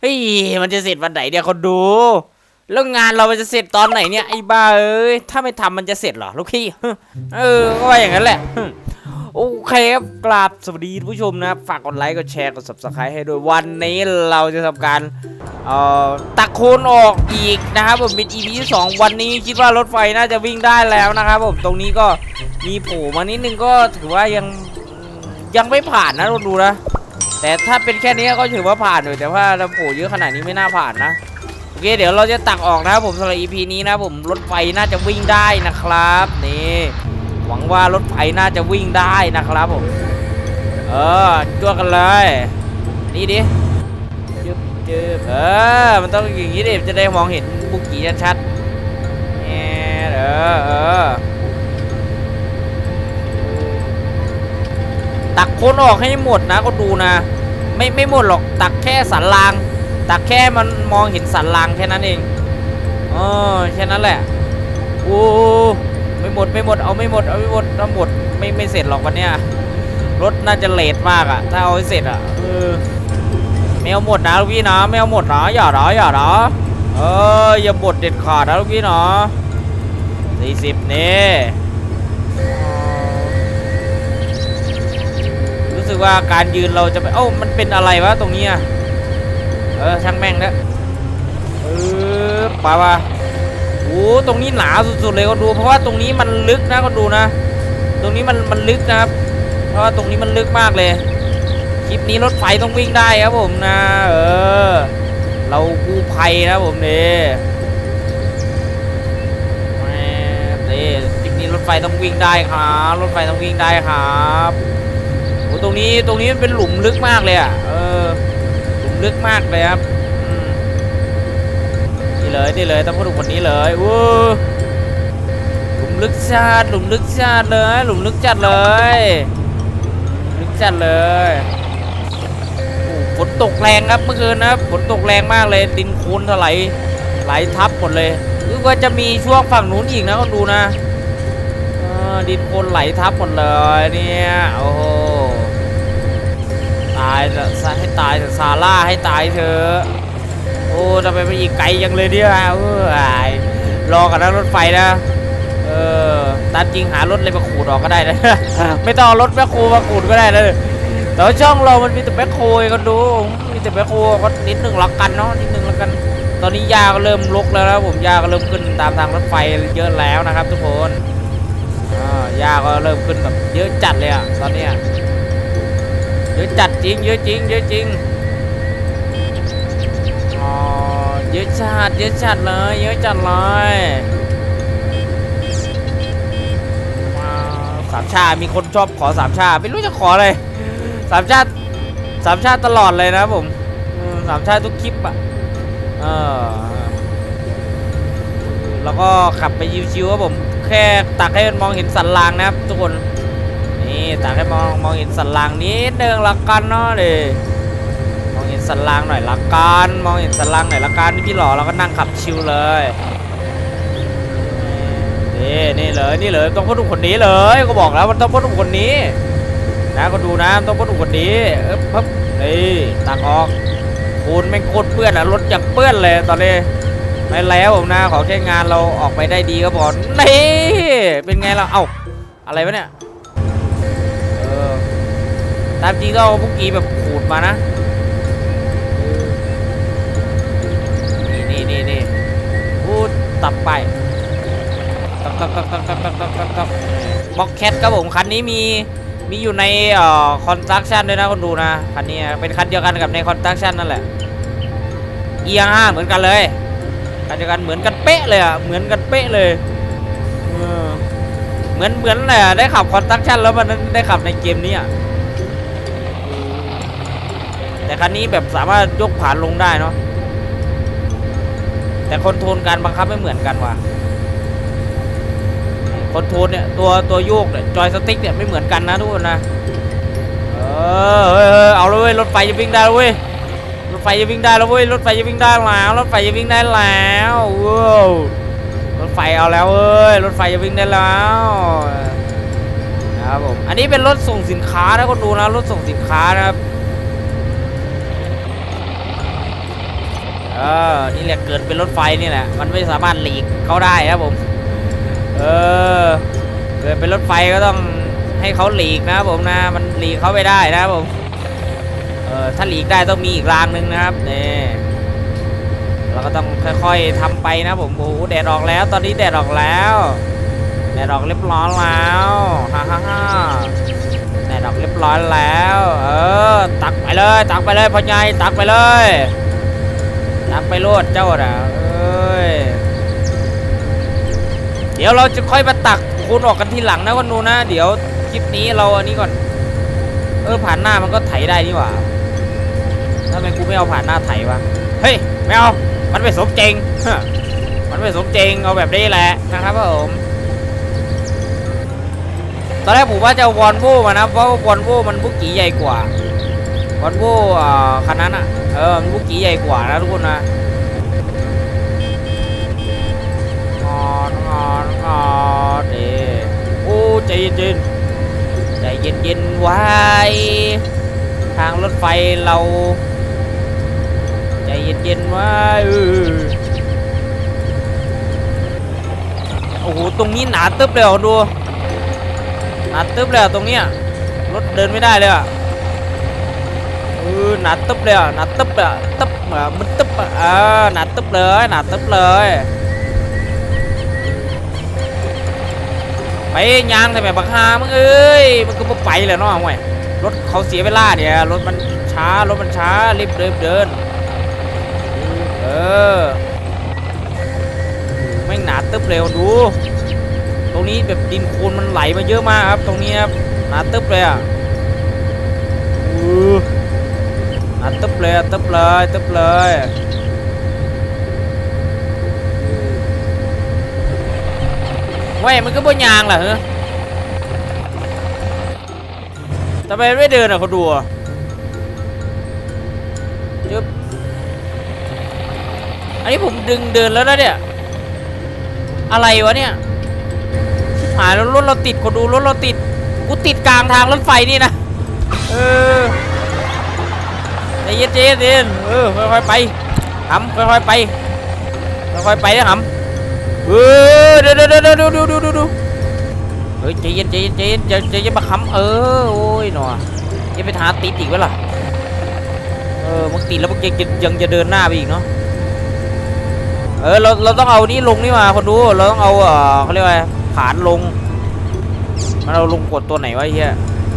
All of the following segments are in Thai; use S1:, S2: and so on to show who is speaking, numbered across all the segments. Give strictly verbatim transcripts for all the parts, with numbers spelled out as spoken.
S1: ฮ้ยมันจะเสร็จวันไหนเดี๋ยวคนดูแล้วงานเรามันจะเสร็จตอนไหนเนี่ยไอ้บ้าเอ้ยถ้าไม่ทำมันจะเสร็จเหรอลูกพี่เออก็ว่าอย่างนั้นแหละโอเคครับกราบสวัสดีผู้ชมนะครับฝากกดไลค์กดแชร์กด ซับสไครบ์ ให้ด้วยวันนี้เราจะทำการเอ่อตักโคลนออกอีกนะครับผมเป็น อี พี ที่สองวันนี้คิดว่ารถไฟน่าจะวิ่งได้แล้วนะครับผมตรงนี้ก็มีโผล่มานิดนึงก็ถือว่ายังยังไม่ผ่านนะเราดูนะแต่ถ้าเป็นแค่นี้ก็ถือว่าผ่านอยู่แต่ว่าเราโผล่เยอะขนาดนี้ไม่น่าผ่านนะโอเคเดี๋ยวเราจะตักออกนะครับผมสำหรับ อี พี นี้นะผมรถไฟน่าจะวิ่งได้นะครับนี่หวังว่ารถไฟน่าจะวิ่งได้นะครับผมเออจ้วกันเลยนี่ดิจึ๊บจึ๊บเออมันต้องอย่างนี้ดิจะได้มองเห็นบุกี้ชัดๆเออเออตักโคนออกให้หมดนะก็ดูนะไม่ไม่หมดหรอกตักแค่สันรางตักแค่มันมองเห็นสันรางแค่นั้นเองอ๋อแค่นั้นแหละโอ้ไม่หมดไม่หมดเอาไม่หมดเอาไม่หมดถ้าหมดไม่ไม่เสร็จหรอกวันเนี้ยรถน่าจะเลทมากอะถ้าเอาให้เสร็จอะเออไม่เอาหมดนะลูกพี่นะไม่เอาหมดนะอย่าหรออย่าหรอเอออย่าหมดเด็ดขาดนะลูกพี่นะสี่สิบนี่รู้สึกว่าการยืนเราจะไปเอ้ามันเป็นอะไรวะตรงนี้อะเออช่างแม่งนะเออป่าวะโอ้ตรงนี้หนาสุดๆเลยก็ดูเพราะว่าตรงนี้มันลึกนะก็ดูนะตรงนี้มันมันลึกนะครับเพราะว่าตรงนี้มันลึกมากเลยคลิปนี้รถไฟต้องวิ่งได้ครับผมนะเออเรากู้ภัยนะผมเนี่ยนี่คลิปนี้รถไฟต้องวิ่งได้ครับรถไฟต้องวิ่งได้ครับโอ้ตรงนี้ตรงนี้มันเป็นหลุมลึกมากเลยอ่ะเออหลุมลึกมากเลยครับนี่เลยนี่เลยต้องพูดถึงคนนี้เลยวู้หลุมลึกจัดหลุมลึกจัดเลยหลุมลึกจัดเลยลึกจัดเลยฝนตกแรงครับเมื่อคืนนะฝนตกแรงมากเลยดินโคลนถลายไหลทับหมดเลยหรือว่าจะมีช่วงฝั่งนู้นอีกนะก็ดูนะดินโคลนไหลทับหมดเลยเนี่ยโอ้โหตายให้ตายแต่ซาร่าให้ตายเถอะโอ้ทำไมไปอีกไกลยังเลยเนี่ยเออรอกันนะรถไฟนะเออตามจริงหารถเลยมาขูดออกก็ได้นะไม่ต้องรถแมคโครมาขูดก็ได้เลยแต่ช่องเรามันมีแต่แมคโครกันดูมีแต่แมคโครก็นิดหนึ่งละกันเนาะนิดหนึ่งละกันตอนนี้ยาก็เริ่มลกแล้วนะผมยาก็เริ่มขึ้นตามทางรถไฟเยอะแล้วนะครับทุกคนยาก็เริ่มขึ้นแบบเยอะจัดเลยอะตอนนี้เยอะจัดจริงเยอะจริงเยอะจริงอ๋อเยอะจัดเยอะจัดเลยเยอะจัดเลยสามชามีคนชอบขอสามชาไม่รู้จะขออะไรสามชาสามชาตลอดเลยนะผมสามชาทุกคลิปอะเออแล้วก็ขับไปชิวๆครับผมแค่ตักให้มันมองเห็นสันรางนะครับทุกคนนี่ตักให้มองมองเห็นสันรางนิดนึงละกันเนาะเลยมองเห็นสันรางหน่อยละกันมองเห็นสันรางหน่อยละกันพี่หล่อเราก็นั่งขับชิวเลยนี่นี่เลยนี่เลยต้องพูดถึงคนนี้เลยก็บอกแล้วมันต้องพูดถึงคนนี้นะก็ดูนะต้องพูดถึงคนนี้เออปั๊บนี่ตักออกคุณแม่งโคตรเปื้อนอะรถอย่างเปื้อนเลยตอนนี้ไม่แล้วผมนะขอแค่งานเราออกไปได้ดีก็พอนี่เป็นไงล่ะเอ้าอะไรวะเนี่ยเออตามจริงก็เอาพวกกี้แบบขูดมานะนี่นี่นี่นี่พูดตับไปตับตับตับตับตับตับตับตับตับบล็อกแคทครับผมคันนี้มีมีอยู่ในเอ่อคอนสตรักชั่นด้วยนะคนดูนะคันนี้เป็นคันเดียวกันกับในคอนสตรักชั่นนั่นแหละเอียงห้าเหมือนกันเลยคันเดียวกันเหมือนกันเป๊ะเลยอ่ะเหมือนกันเป๊ะเลยเหมือนเหมือนเลยได้ขับคอนสตรักชั่นแล้วมันได้ขับในเกมนี้อ่ะแต่คันนี้แบบสามารถยกผ่านลงได้เนาะแต่คอนโทรลการบังคับไม่เหมือนกันว่ะคอนโทรลเนี่ยตัวตัวโยกเนี่ยจอยสติ๊กเนี่ยไม่เหมือนกันนะทุกคนนะเออเอาเลยรถไฟจะวิ่งได้เลยรถไฟจะวิ่งได้แล้วเว้ยรถไฟจะวิ่งได้แล้วรถไฟจะวิ่งได้แล้วว้าวรถไฟเอาแล้วเว้ยรถไฟจะวิ่งได้แล้วนะครับผมอันนี้เป็นรถส่งสินค้านะคนดูนะรถส่งสินค้านะครับเออนี่แหละเกิดเป็นรถไฟนี่แหละมันไม่สามารถหลีกเขาได้ครับผมเออเกิดเป็นรถไฟก็ต้องให้เขาหลีกนะผมนะมันหลีกเขาไม่ได้นะผมเออถ้าหลีกได้ต้องมีอีกรางหนึ่งนะครับนี่เราก็ต้องค่อยๆทำไปนะผมโอ้แดดออกแล้วตอนนี้แดดออกแล้วแดดออกเรียบร้อยแล้วฮ่าฮ่าฮ่าแดดออกเรียบร้อยแล้วเออตักไปเลยตักไปเลยพ่อใหญ่ตักไปเลยตักไปโลดเจ้าน่ะเอ้ยเดี๋ยวเราจะค่อยมาตักคุณออกกันทีหลังนะคนดูนะเดี๋ยวคลิปนี้เราอันนี้ก่อนเออผ่านหน้ามันก็ไถได้นี่หว่าทำไมกูไม่เอาผ่านหน้าไถวะเฮ้ยไม่เอามันไม่สมจริงมันไม่สมจริงเอาแบบนี้แหละนะครับผมตอนแรกผมว่าจะเอาวอลโว่มานะเพราะวอลโว่มันบุกกี้ใหญ่กว่าวอลโว่คันนั้นอ่ะเออมันบุกกี้ใหญ่กว่านะทุกคนนะงอนงอนงอนเด้โอ้ใจเย็นใจเย็นเย็นไว้ทางรถไฟเราใจเย็นๆไว้โอ้โหตรงนี้หนาตึ๊บเลยอ่ะดูหนาตึ๊บเลยอ่ะตรงเนี้ยรถเดินไม่ได้เลยอ่ะเออหนาตึ๊บเลยอ่ะหนาตึ๊บเลยอ่ะตึ๊บอ่ะมันตึ๊บอ่ะเออหนาตึ๊บเลยหนาตึ๊บเลยไปยางแต่แบบบักฮามึงเอ้ยมันก็ไม่ไปเลยเนาะห่วยรถเขาเสียเวลาเนี่ยรถมันช้ารถมันช้ารีบเดินเดินเออแม่งหนาตึ๊บเร็วดูตรงนี้แบบดินโคลนมันไหลมาเยอะมากครับตรงนี้ครับหนาตึ๊บเลยอ่ะหนาตึ๊บเลยตึ๊บเลยตึ๊บเลยเว้ยมันก็บ่ยางแหละเฮ้ยทำไมไม่เดินอ่ะเขาดูอ่ะยึบอันนี้ผมดึงเดินแล้วนะเนี่ยอะไรวะเนี่ยหายแล้วรถเราติดคนดูรถเราติดกูติดกลางทางรถไฟนี่นะเออใจเย็นใจเย็นเออค่อยๆไปหำค่อยๆไปค่อยๆไปนะหำเออเดี๋ยวเดี๋ยวเดี๋ยวดูดูดูดูเฮ้ยใจเย็นใจเย็นใจเย็นใจใจเย็นมาหำเออโอ้ยหนอยังไปหาติดอีกวะล่ะเออมึงติดแล้วมึงยังยังจะเดินหน้าไปอีกเนาะเออเราเราต้องเอานี่ลงนี่มาคนดูเราต้องเอาเออเขาเรียกว่าผานลงมันเราลงกดตัวไหนวะเฮีย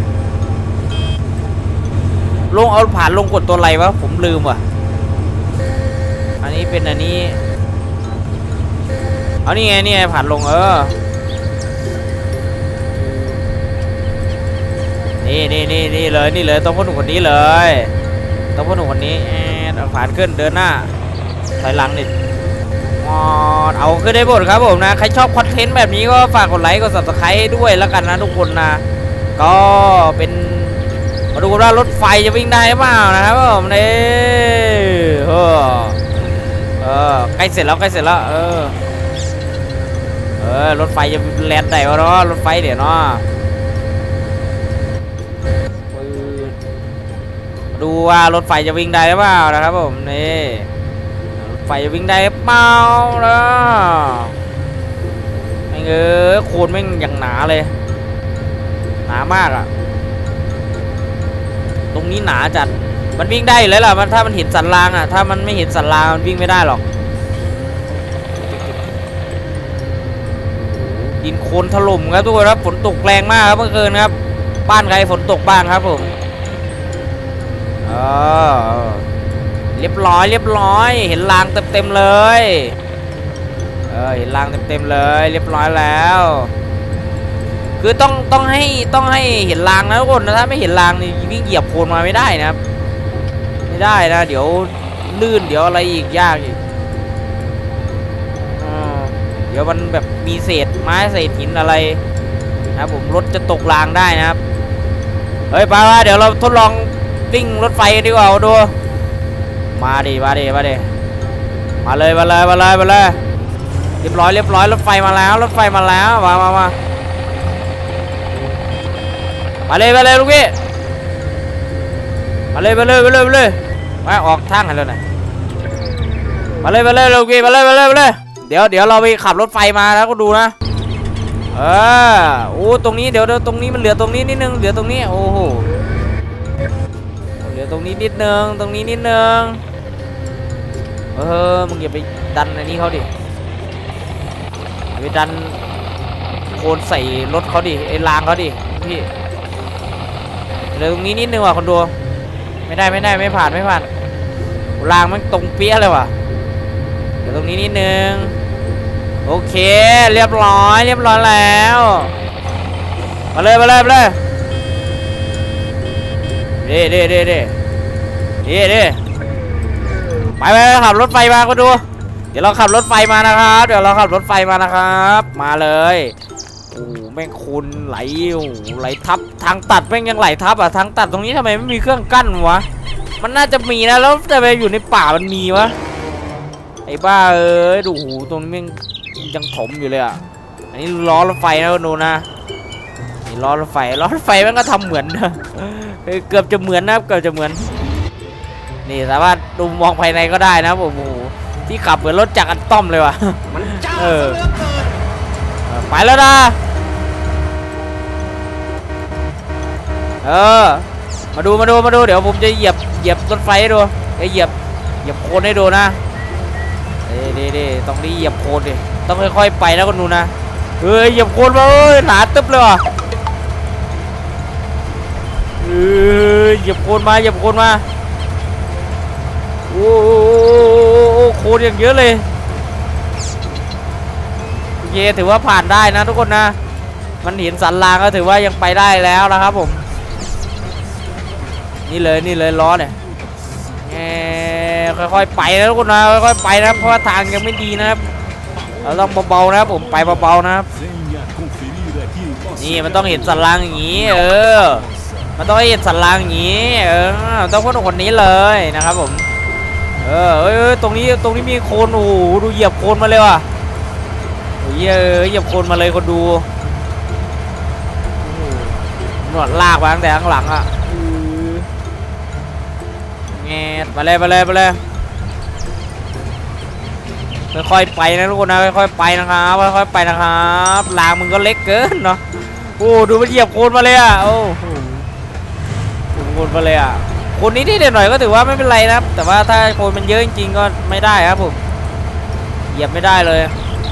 S1: ลงเอาผานลงกดตัวอะไรวะผมลืมว่ะอันนี้เป็นอันนี้เอานี่ไงนี่ไงผานลงเออนี่นี่นี่นี่เลยนี่เลยต้องพ่อหนุ่มคนนี้เลยต้องพ่อหนุ่มคนนี้เอาผานขึ้นเดินหน้าถอยหลังนี่เอาขึ้นได้หมดครับผมนะใครชอบคอนเทนต์แบบนี้ก็ฝากกดไลค์กด ซับสไครบ์ ด้วยแล้วกันนะทุกคนนะก็เป็นมาดูว่ารถไฟจะวิ่งได้หรือเปล่านะครับผมนี่เออเออใกล้เสร็จแล้วใกล้เสร็จแล้วเออเออรถไฟจะแล่นได้วะเนาะรถไฟเดี๋ยวเนาะดูว่ารถไฟจะวิ่งได้หรือเปล่านะครับผมนี่ไฟวิ่งได้เปล่าล่ะไอ้เงอโคลนแม่งอย่างหนาเลยหนามากอ่ะตรงนี้หนาจัดมันวิ่งได้เลยล่ะมันถ้ามันเห็นสันรางอ่ะถ้ามันไม่เห็นสันรางมันวิ่งไม่ได้หรอกดินโคลนถล่มครับทุกคนครับฝนตกแรงมากครับเมื่อคืนครับบ้านใครฝนตกบ้างครับผมเออเรียบร้อยเรียบร้อยเห็นรางเต็มเต็มเลยเออเห็นรางเต็มเต็มเลยเรียบร้อยแล้วคือต้องต้องให้ต้องให้เห็นรางนะทุกคนถ้าไม่เห็นรางนี่วิ่งเหยียบโคลนมาไม่ได้นะครับไม่ได้นะเดี๋ยวลื่นเดี๋ยวอะไรอีกยากอีกเดี๋ยวมันแบบมีเศษไม้เศษหินอะไรนะผมรถจะตกรางได้นะครับเฮ้ยไปว่าเดี๋ยวเราทดลองวิ่งรถไฟกันดีกว่าดูมาดิมาดิมาดิมาเลยมาเลยมาเลยมาเลยเรียบร้อยเรียบร้อยรถไฟมาแล้วรถไฟมาแล้วมามามามาเลยมาเลยลูกพี่มาเลยมาเลยมาเลยมาเลยมาออกทางกันแล้วนะมาเลยมาเลยโอเคมาเลยมาเลยมาเลยเดี๋ยวเดี๋ยวเราไปขับรถไฟมาแล้วก็ดูนะเออโอ้ตรงนี้เดี๋ยวตรงนี้มันเหลือตรงนี้นิดนึงเหลือตรงนี้โอ้โหเหลือตรงนี้นิดนึงตรงนี้นิดนึงเออมึงอย่าไปดันอันนี้เขาดิอย่าไปดันโคนใส่รถเขาดิไอ้รางเขาดิพี่เหลือตรงนี้นิดนึงว่ะคนดูไม่ได้ไม่ได้ไม่ผ่านไม่ผ่านรางมันตรงเปี้ยเลยว่ะเดี๋ยวตรงนี้นิดนึงโอเคเรียบร้อยเรียบร้อยแล้วมาเลยมาเลยมาเลยเด้เด้เด้เด้เด้เด้ไปไปขับรถไฟมาก็ดูเดี๋ยวเราขับรถไฟมานะครับเดี๋ยวเราขับรถไฟมานะครับมาเลยโอ้แม่งคุณไหลโอ้ไหลทับทางตัดแม่งยังไหลทับอ่ะทางตัดตรงนี้ทำไมไม่มีเครื่องกั้นวะมันน่าจะมีนะแล้วแต่ไปอยู่ในป่ามันมีวะไอ้บ้าเอ้ยดูหูตรงนี้แม่งยังถมอยู่เลยอ่ะอันนี้ล้อรถไฟนะดูนะนี่ล้อรถไฟล้อรถไฟมันก็ทำเหมือนนะเกือบจะเหมือนนะเกือบจะเหมือนนี่สามารถดูมองภายในก็ได้นะผมโอ้โหที่ขับเหมือนรถจักรอันต้อมเลยว่ะมันจ้าเออไปแล้วนะเออมาดูมาดูมาดูเดี๋ยวผมจะเหยียบเหยียบรถไฟให้ดูจะเหยียบเหยียบโคนให้ดูนะเด้เด้เด้ต้องนี่เหยียบโคนดิต้องค่อยๆไปนะคนดูนะเฮ้ยเหยียบโคนมาเอ้ยหนาตึ๊บเลยว่ะเออเหยียบโคนมาเหยียบโคนมาโอ้โหโคนอย่างเยอะเลยโอเคถือว่าผ่านได้นะทุกคนนะมันเห็นสันรางก็ถือว่ายังไปได้แล้วนะครับผมนี่เลยนี่เลยล้อเนี่ยค่อยๆไปนะทุกคนนะค่อยๆไปนะเพราะว่าทางยังไม่ดีนะครับเราต้องเบาๆนะครับผมไปเบาๆนะครับนี่มันต้องเห็นสันรางอย่างนี้เออมันต้องเห็นสันรางอย่างนี้เออต้องคนคนนี้เลยนะครับผมเออเอ้ยตรงนี้ตรงนี้มีโคนโอ้โหดูเหยียบโคนมาเลยว่ะโอ้ยเหยียบโคนมาเลยคนดูหนวดลากมาตั้งแต่ข้างหลังอ่ะแงะไปเลยไปเลยไปเลยค่อยๆไปนะทุกคนนะค่อยๆไปนะครับค่อยๆไปนะครับรางมึงก็เล็กเกินเนาะโอ้ดูมันเหยียบโคนมาเลยอ่ะโอ้โหโคนมาเลยอ่ะคนนี้ที่เด่นหน่อยก็ถือว่าไม่เป็นไรนะครับแต่ว่าถ้าโคนมันเยอะจริงๆก็ไม่ได้ครับผมเหยียบไม่ได้เลย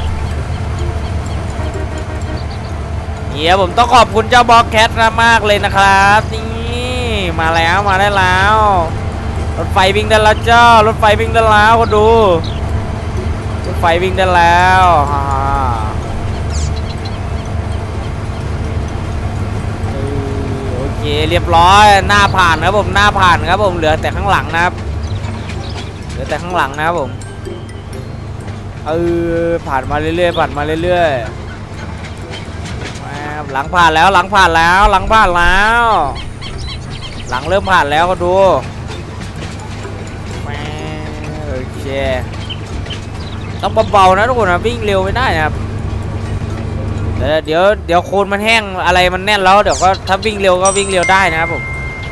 S1: เฮียผมต้องขอบคุณเจ้าบล็อกแคทมากเลยนะครับนี่มาแล้วมาได้แล้วรถไฟวิ่งได้แล้วเจ้ารถไฟวิ่งได้แล้วก็ดูรถไฟวิ่งได้แล้วฮ่าโอเคเรียบร้อยหน้าผ่านครับผมหน้าผ่านครับผมเหลือแต่ข้างหลังนะครับเหลือแต่ข้างหลังนะครับผมเออผ่านมาเรื่อยๆผ่านมาเรื่อยๆหลังผ่านแล้วหลังผ่านแล้วหลังผ่านแล้วหลังเริ่มผ่านแล้วก็ดูโอเคต้องเบาๆนะทุกคนนะวิ่งเร็วไม่ได้นะครับเดี๋ยวเดี๋ยวเดี๋ยวโคนมันแห้งอะไรมันแน่นแล้วเดี๋ยวก็ถ้าวิ่งเร็วก็วิ่งเร็วได้นะครับผม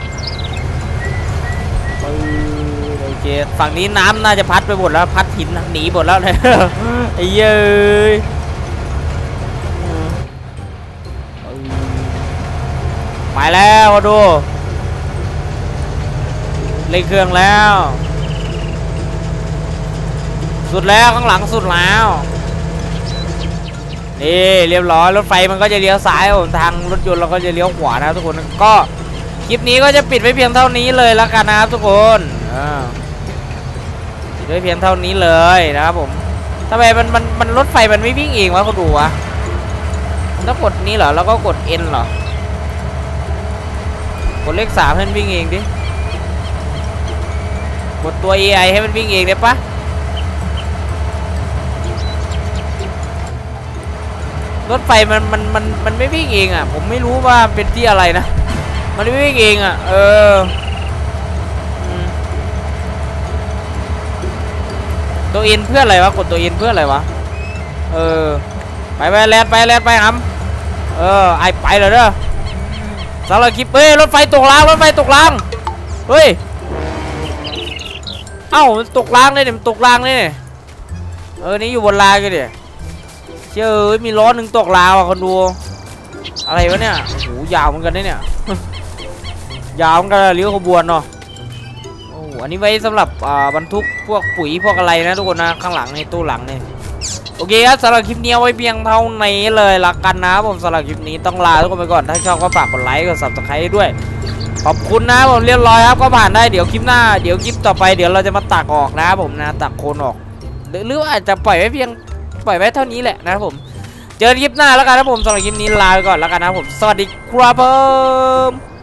S1: โอเคฝั่งนี้น้ำน่าจะพัดไปหมดแล้วพัดหินหนีหมดแล้วเลยไอ้เย้ยไปแล้วดูเล่นเครื่องแล้วสุดแล้วข้างหลังสุดแล้วนี่เรียบร้อยรถไฟมันก็จะเลี้ยวซ้ายทางรถยนต์เราก็จะเลี้ยวขวานะทุกคนก็คลิปนี้ก็จะปิดไว้เพียงเท่านี้เลยแล้วกันนะครับทุกคนปิดไว้เพียงเท่านี้เลยนะครับผมทำไมมันมันมันรถไฟมันไม่วิ่งเองวะเขาดูวะต้องกดนี้เหรอแล้วก็กด N เหรอกดเลขสามให้มันวิ่งเองดิกดตัว เอ ไอ ให้มันวิ่งเองได้ปะรถไฟมันมันมันมันไม่วิ่งเองอ่ะผมไม่รู้ว่าเป็นที่อะไรนะมันไม่วิ่งเองอ่ะเออตัวเอ็นเพื่ออะไรวะกดตัวเอ็นเพื่ออะไรวะเออไปไปแลนไปแลนไปครับเออไอไปเลยเด้อสารคลิปเฮ้ยรถไฟตกรางรถไฟตกรางเฮ้ยเอ้ามันตกรางเลยเนี่ยมันตกรางเลยเนี่ยเออนี่อยู่บนลายกันดิเชื่อเอ้ยมีล้อหนึ่งตกลาวอ่ะคนดูอะไรวะเนี่ยโอ้โหยาวเหมือนกันเนี่ย ยาวเหมือนกันเลี้ยวขบวนเนาะโอ้อันนี้ไว้สำหรับอ่าบรรทุกพวกปุ๋ยพวกอะไรนะทุกคนนะข้างหลังในตู้หลังเนี่ยโอเคครับสำหรับคลิปนี้เอาไว้เพียงเท่านี้เลยละกันนะผมสำหรับคลิปนี้ต้องลาทุกคนไปก่อนถ้าชอบก็ฝากกดไลค์กด ซับสไครบ์ ด้วยขอบคุณนะผมเรียบร้อยครับก็ผ่านได้เดี๋ยวคลิปหน้าเดี๋ยวคลิปต่อไปเดี๋ยวเราจะมาตักออกนะผมนะตักโคนออกหรือหรือว่าอาจจะปล่อยไว้เพียงปล่อยไว้เท่านี้แหละนะครับผมเจอคลิปหน้าแล้วกันนะผมสำหรับคลิปนี้ลาไปก่อนแล้วกันนะผมสวัสดีครับผม